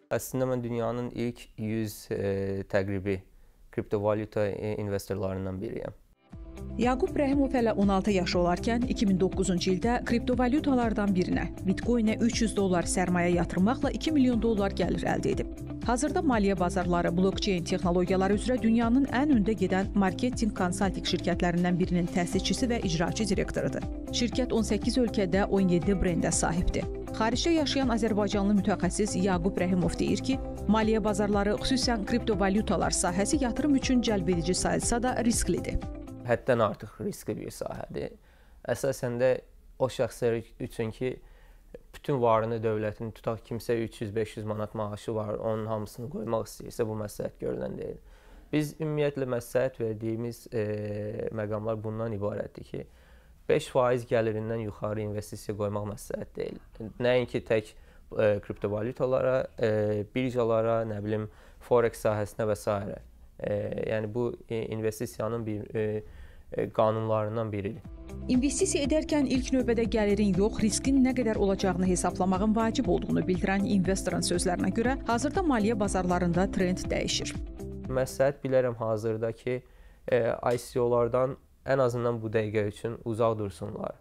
Əslində mən dünyanın ilk 100 təqribi kriptovalyuta investorlarından biriyəm. Yagub Rahimov hələ 16 yaşı olarkən 2009-cu ildə kriptovalyutalardan birinə Bitcoinə $300 sərmayə yatırmaqla $2 milyon gəlir əldə edib. Hazırda maliyyə bazarları, blockchain texnologiyaları üzrə dünyanın ən öndə gedən marketinq konsaltinq şirkətlərindən birinin təsisçisi və icraçı direktorudur. Şirkət 18 ölkədə 17 brendə sahibdir. Xaricdə yaşayan Azərbaycanlı mütəxəssis Yagub Rahimov deyir ki, maliyyə bazarları, xüsusən kriptovalyutalar sahəsi yatırım üçün cəlbedici sayılsa da risklidir. Həddən artıq riskli bir sahədir. Əsasən də o şəxslər üçün ki, bütün varını, dövlətini tutaq, kimsə 300-500 manat maaşı var, onun hamısını qoymaq istəyirsə, bu məsləhət görülən deyil. Biz ümumiyyətlə məsləhət verdiyimiz məqamlar bundan ibarətdir ki, 5% gəlirindən yuxarı investisiya qoymaq məsləhət deyil. Nəinki tək kriptovalyutalara, birjalara, nə bilim, forex sahəsinə və s. Yəni bu investisiyanın bir qanunlarından biridir. İnvestisiya edərkən ilk növbədə gəlirin yox, riskin nə qədər olacağını hesablamağın vacib olduğunu bildirən investorun sözlərinə görə, hazırda maliyyə bazarlarında trend dəyişir. Məsləhət bilərəm hazırda ki, ICO-lardan ən azından bu dəqiqə üçün uzaq dursunlar.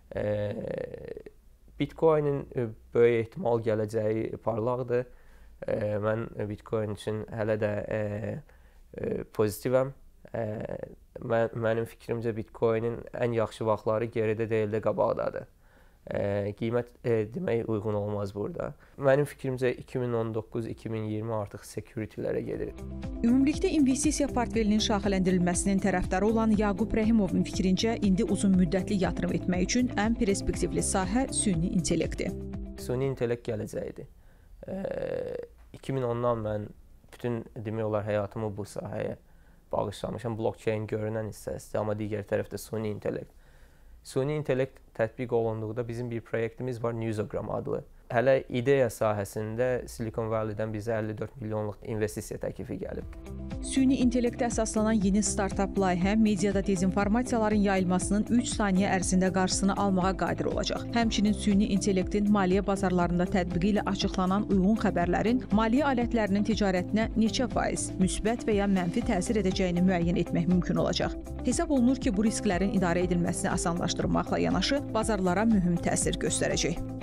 Bitcoinin böyük ehtimal gələcəyi parlaqdır. Mən Bitcoin üçün hələ də pozitivəm. Mənim fikrimcə Bitcoinin ən yaxşı vaxtları geridə deyil də qabaqdadır. Qiymət demək uyğun olmaz burada. Mənim fikrimcə 2019-2020 artıq security-lərə gedir. Ümumilikdə investisiya portfelinin şaxələndirilməsinin tərəfdarı olan Yagub Rahimovun fikrincə, indi uzun müddətli yatırım etmək üçün ən perspektivli sahə süni intellektdir. Süni intellekt gələcəyidir. 2010-dan mən bütün demək olar həyatımı bu sahəyə bağışlamışam. Blockchain görünən hissəsidir, amma digər tərəfdə süni intellekt. Süni intellekt tətbiq olunduqda bizim bir proyektimiz var, Newsogram adlı. Hələ ideya sahəsində Silicon Valley-dən bizə 54 milyonluq investisiya təklifi gəlib. Süni intellektə əsaslanan yeni startap layihə mediada dezinformasiyaların yayılmasının 3 saniyə ərzində qarşısını almağa qadir olacaq. Həmçinin süni intellektin maliyyə bazarlarında tətbiqi ilə açıqlanan uyğun xəbərlərin maliyyə alətlərinin ticarətinə neçə faiz, müsbət və ya mənfi təsir edəcəyini müəyyən etmək mümkün olacaq. Hesab olunur ki, bu risklərin idarə edilməsini asanlaşdırmaqla yanaşı bazarlara mühüm təsir göstərəcək.